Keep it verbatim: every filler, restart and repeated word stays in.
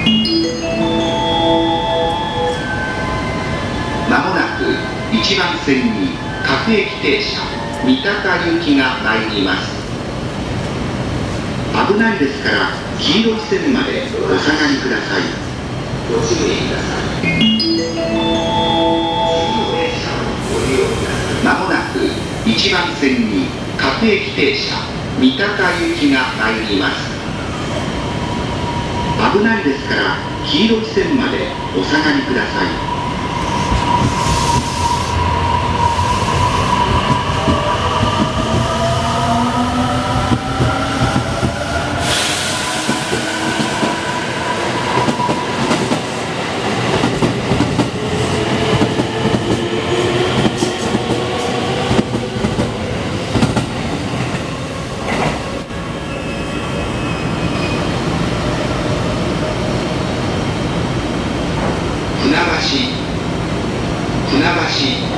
まもなくいちばん線に各駅停車三鷹行きが参ります。危ないですから黄色い線までお下がりください。ご注意ください。まもなくいちばん線に各駅停車三鷹行きが参ります。危ないですから黄色い線までお下がりください。船橋、船橋